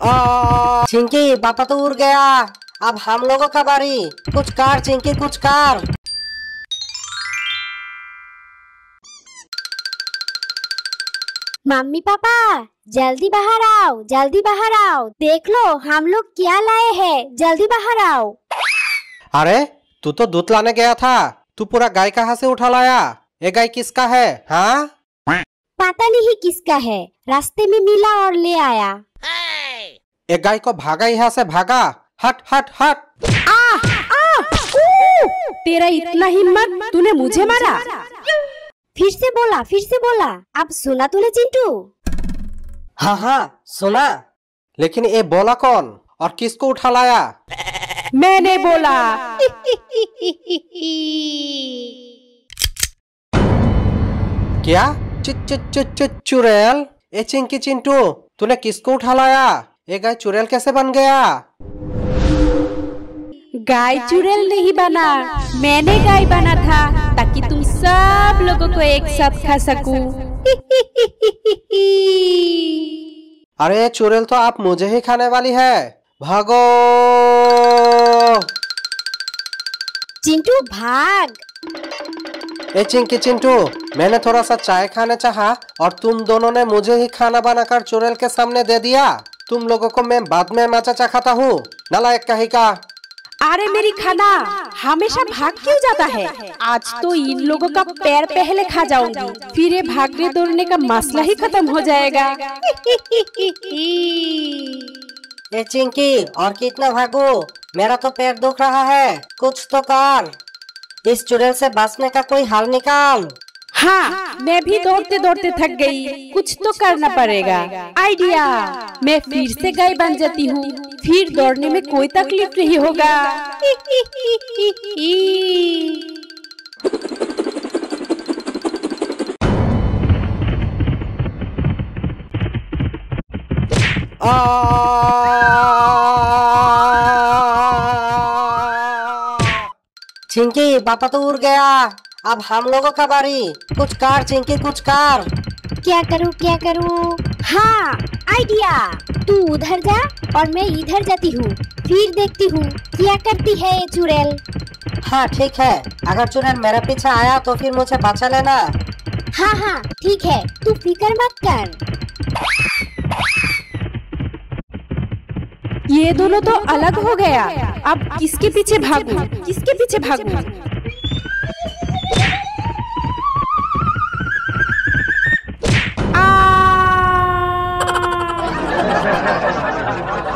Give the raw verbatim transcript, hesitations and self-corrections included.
आ, चिंकी पापा तो उड़ गया। अब हम लोगों का बारी। कुछ कार चिंकी, कुछ कार। मम्मी पापा जल्दी बाहर आओ, जल्दी बाहर आओ। देख लो हम लोग क्या लाए हैं, जल्दी बाहर आओ। अरे तू तो दूध लाने गया था, तू पूरा गाय कहाँ से उठा लाया? ये गाय किसका है? हाँ पता नहीं किसका है, रास्ते में मिला और ले आया। ये गाय को भागा, यहाँ से भागा। हट हट हट। आ, आ, तेरा इतना हिम्मत, तूने मुझे मारा? फिर से बोला, फिर से बोला। अब सुना तूने चिंटू? हाँ हाँ सुना। लेकिन ये बोला कौन और किसको उठा लाया? मैंने बोला। क्या? च च च च चुड़ैल? ए चिंकी चिंटू, तूने किसको उठा लाया? ये गाय चुड़ैल कैसे बन गया? गाय चुड़ैल नहीं बना, मैंने गाय बना था ताकि तुम सब लोगों को एक साथ खा सकूं। अरे चुड़ैल तो आप मुझे ही खाने वाली है, भागो। चिंटू भाग। ए चिंकी चिंटू, मैंने थोड़ा सा चाय खाने चाहा और तुम दोनों ने मुझे ही खाना बनाकर चुड़ैल के सामने दे दिया। तुम लोगों को मैं बाद में मजा चखाता हूँ, नालायक कहीं का। अरे मेरी खाना हमेशा भाग क्यों जाता है? आज तो इन लोगों का पैर पहले खा जाऊंगी, फिर ये भागने दौड़ने का मसला ही खत्म हो जाएगा। ए चिंकी, और कितना भागो? मेरा तो पैर दुख रहा है, कुछ तो कर। इस चुड़ैल से बचने का कोई हल निकाल। हाँ, मैं भी दौड़ते दौड़ते थक गई, कुछ तो करना पड़ेगा। आइडिया, मैं फिर से गाय बन जाती हूँ, फिर दौड़ने में कोई तकलीफ नहीं होगा। चिंकी पापा तो उड़ गया। अब हम लोगों का बारी। कुछ कार चिंकी, कुछ कार। क्या करूँ क्या करूँ? हाँ आइडिया, तू उधर जा और मैं इधर जाती हूँ, फिर देखती हूँ क्या करती है ये चुड़ैल। हाँ ठीक है, अगर चुड़ैल मेरे पीछे आया तो फिर मुझे बचा लेना। हाँ हाँ ठीक है, तू फिक्र मत कर। ये दोनों तो अलग हो गया, अब किसके पीछे भागूं? किसके पीछे भागूं? आ